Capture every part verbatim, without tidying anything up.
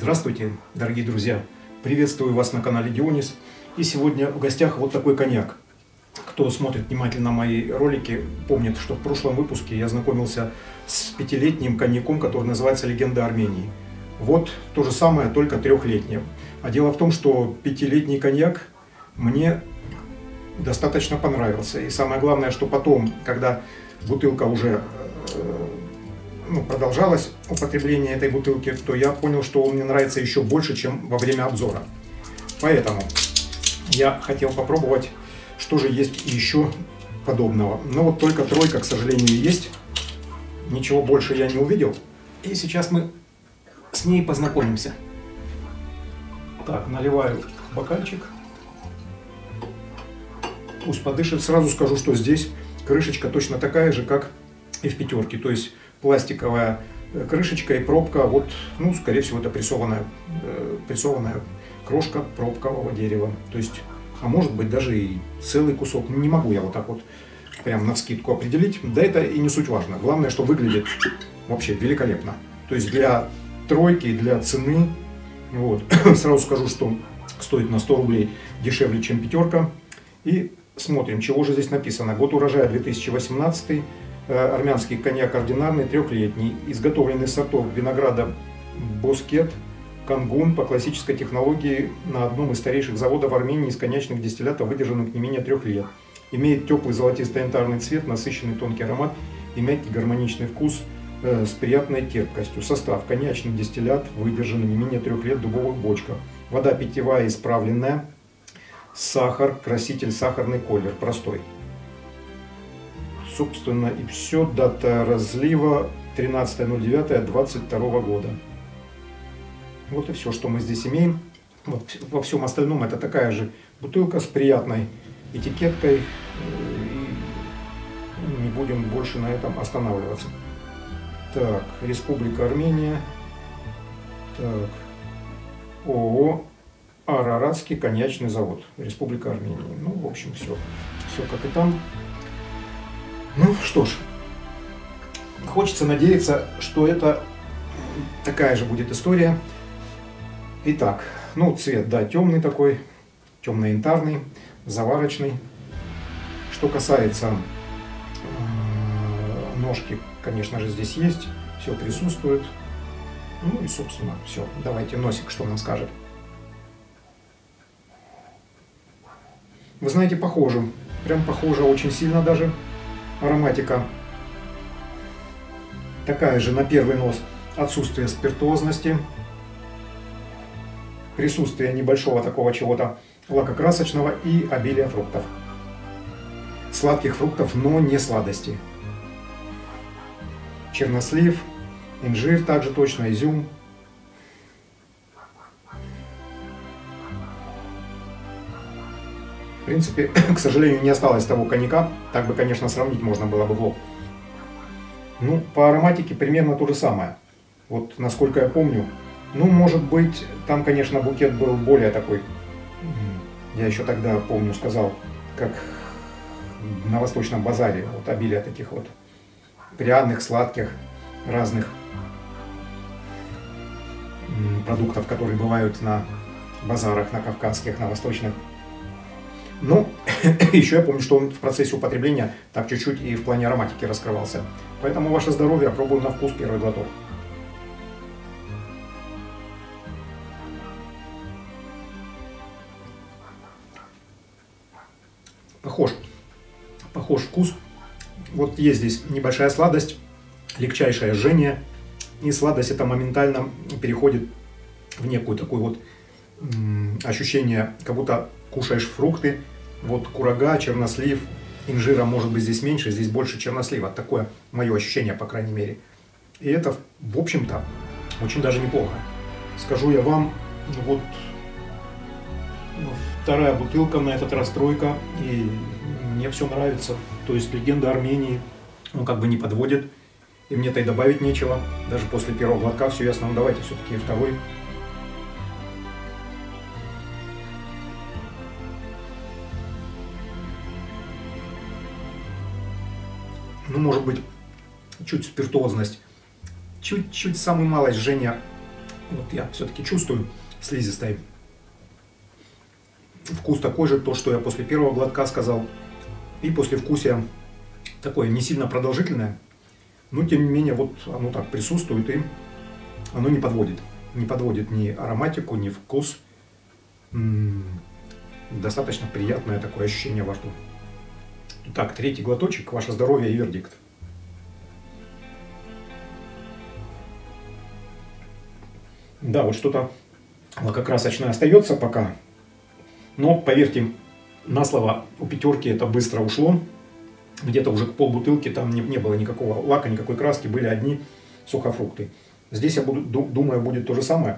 Здравствуйте, дорогие друзья! Приветствую вас на канале Дионис. И сегодня в гостях вот такой коньяк. Кто смотрит внимательно мои ролики, помнит, что в прошлом выпуске я знакомился с пятилетним коньяком, который называется «Легенда Армении». Вот то же самое, только трехлетним. А дело в том, что пятилетний коньяк мне достаточно понравился. И самое главное, что потом, когда бутылка уже ну, продолжалось употребление этой бутылки, то я понял, что он мне нравится еще больше, чем во время обзора. Поэтому я хотел попробовать, что же есть еще подобного. Но вот только тройка, к сожалению, есть. Ничего больше я не увидел. И сейчас мы с ней познакомимся. Так, наливаю бокальчик. Пусть подышит. Сразу скажу, что здесь крышечка точно такая же, как и в пятерке. То есть пластиковая крышечка и пробка, вот, ну, скорее всего, это прессованная, э, прессованная крошка пробкового дерева. То есть, а может быть, даже и целый кусок. Не могу я вот так вот прям навскидку определить. Да это и не суть важно. Главное, что выглядит вообще великолепно. То есть для тройки, для цены, вот, сразу скажу, что стоит на сто рублей дешевле, чем пятерка. И смотрим, чего же здесь написано. Год урожая две тысячи восемнадцатый. Армянский коньяк ординарный, трехлетний, изготовленный из сортов винограда Боскет, Кангун по классической технологии на одном из старейших заводов Армении из коньячных дистиллятов, выдержанных не менее трех лет. Имеет теплый золотисто-янтарный цвет, насыщенный тонкий аромат и мягкий гармоничный вкус э, с приятной терпкостью. Состав: коньячный дистиллят, выдержанный не менее трех лет в дубовых бочках. Вода питьевая исправленная, сахар, краситель, сахарный колер, простой. Собственно, и все. Дата разлива тринадцатое ноль девятое двадцать второго года. Вот и все, что мы здесь имеем. Вот, во всем остальном это такая же бутылка с приятной этикеткой. И не будем больше на этом останавливаться. Так, Республика Армения. Так, ООО Араратский коньячный завод. Республика Армения. Ну, в общем, все. Все как и там. Ну что ж, хочется надеяться, что это такая же будет история. Итак, ну цвет, да, темный такой, темно-янтарный, заварочный. Что касается э, ножки, конечно же, здесь есть, все присутствует. Ну и, собственно, все. Давайте носик, что нам скажет. Вы знаете, похоже, прям похоже очень сильно даже. Ароматика такая же на первый нос. Отсутствие спиртуозности, присутствие небольшого такого чего-то лакокрасочного и обилие фруктов. Сладких фруктов, но не сладости. Чернослив, инжир также точно, изюм. В принципе, к сожалению, не осталось того коньяка. Так бы, конечно, сравнить можно было бы в лоб. Ну, по ароматике примерно то же самое. Вот, насколько я помню. Ну, может быть, там, конечно, букет был более такой, я еще тогда, помню, сказал, как на Восточном базаре. Вот обилие таких вот пряных, сладких, разных продуктов, которые бывают на базарах, на кавказских, на восточных. Ну, еще я помню, что он в процессе употребления так чуть-чуть и в плане ароматики раскрывался. Поэтому ваше здоровье, пробуем на вкус первый глоток. Похож. Похож вкус. Вот есть здесь небольшая сладость, легчайшее жжение. И сладость это моментально переходит в некую такую вот м- ощущение, как будто кушаешь фрукты. Вот курага, чернослив, инжира может быть здесь меньше, здесь больше чернослива. Такое мое ощущение, по крайней мере. И это, в общем-то, очень даже неплохо. Скажу я вам, вот вторая бутылка, на этот раз тройка, и мне все нравится. То есть легенда Армении, ну как бы не подводит, и мне-то и добавить нечего. Даже после первого глотка все ясно. Ну давайте все-таки второй. Ну, может быть, чуть спиртуозность, чуть-чуть, самую малость жжения Вот я все-таки чувствую слизистой. Вкус такой же, то, что я после первого глотка сказал. И послевкусие такое не сильно продолжительное, но тем не менее вот оно так присутствует, и оно не подводит. Не подводит ни ароматику, ни вкус. М-м-м, достаточно приятное такое ощущение во рту. Итак, третий глоточек, ваше здоровье и вердикт. Да, вот что-то лакокрасочное остается пока. Но, поверьте, на слово, у пятерки это быстро ушло. Где-то уже к полбутылки там не, не было никакого лака, никакой краски, были одни сухофрукты. Здесь, я буду, думаю, будет то же самое.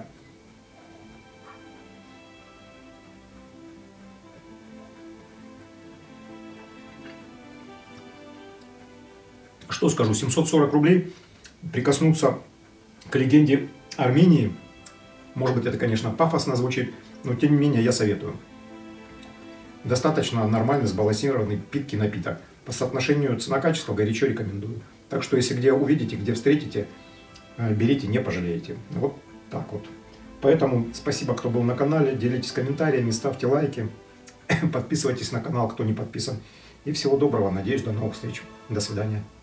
Что скажу, семьсот сорок рублей прикоснуться к легенде Армении. Может быть, это, конечно, пафосно звучит, но тем не менее я советую. Достаточно нормальный, сбалансированный, питкий напиток. По соотношению цена-качество горячо рекомендую. Так что, если где увидите, где встретите, берите, не пожалеете. Вот так вот. Поэтому спасибо, кто был на канале. Делитесь комментариями, ставьте лайки. Подписывайтесь на канал, кто не подписан. И всего доброго. Надеюсь, до новых встреч. До свидания.